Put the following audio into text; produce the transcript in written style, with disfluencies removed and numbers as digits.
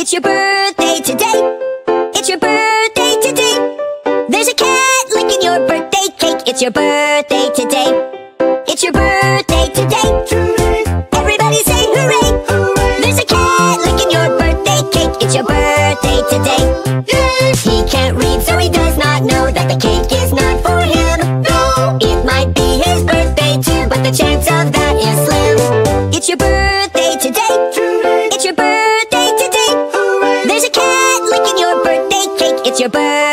It's your birthday today. It's your birthday today. There's a cat licking your birthday cake. It's your birthday today. It's your birthday today. Everybody say hooray! There's a cat licking your birthday cake. It's your birthday today. He can't read, so he does not know that the cake is not for him. It might be his birthday too, but the chance of that is slim. It's your birthday today. It's your birthday today. There's a cat licking your birthday cake. It's your birthday.